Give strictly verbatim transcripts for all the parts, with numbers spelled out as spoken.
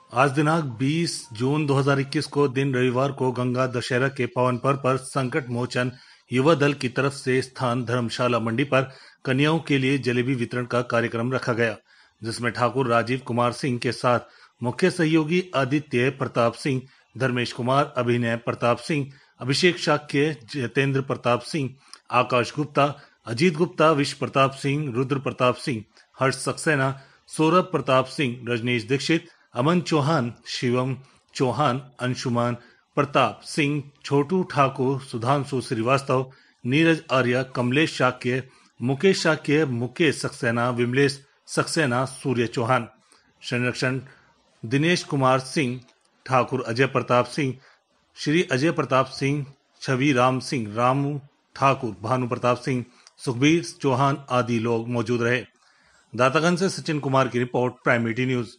आज दिनांक बीस जून दो हज़ार इक्कीस को दिन रविवार को गंगा दशहरा के पावन पर्व पर संकट मोचन युवा दल की तरफ से स्थान धर्मशाला मंडी पर कन्याओं के लिए जलेबी वितरण का कार्यक्रम रखा गया, जिसमें ठाकुर राजीव कुमार सिंह के साथ मुख्य सहयोगी आदित्य प्रताप सिंह, धर्मेश कुमार, अभिनय प्रताप सिंह, अभिषेक शाक्य, जितेंद्र प्रताप सिंह, आकाश गुप्ता, अजीत गुप्ता, विश्व प्रताप सिंह, रुद्र प्रताप सिंह, हर्ष सक्सेना, सौरभ प्रताप सिंह, रजनीश दीक्षित, अमन चौहान, शिवम चौहान, अंशुमान प्रताप सिंह, छोटू ठाकुर, सुधांशु श्रीवास्तव, नीरज आर्य, कमलेश शाक्य, मुकेश शाक्य, मुकेश सक्सेना, विमलेश सक्सेना, सूर्य चौहान, संरक्षण दिनेश कुमार सिंह, ठाकुर अजय प्रताप सिंह, श्री अजय प्रताप सिंह, छवि राम सिंह, रामू ठाकुर, भानु प्रताप सिंह, सुखबीर चौहान आदि लोग मौजूद रहे। दातागंज से सचिन कुमार की report, Prime Media News.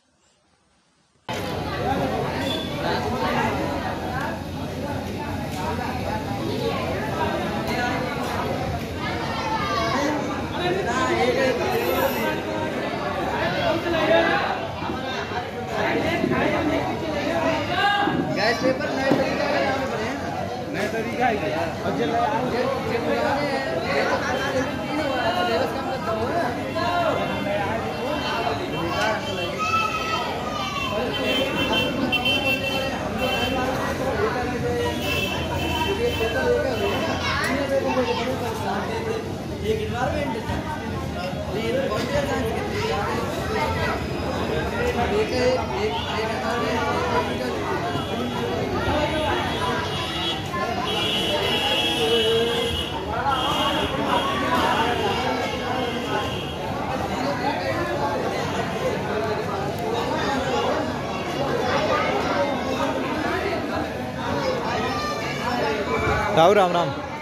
Gas paper नए तरीका का नाम बने हैं, नए तरीका है यार। और जब जब ये तो खाना ले तीन हो रहा है, लेवस कम करता हो ना। एक इन्वायरमेंट ये वॉलंटियर डांस करती है। एक एक एक राम राम।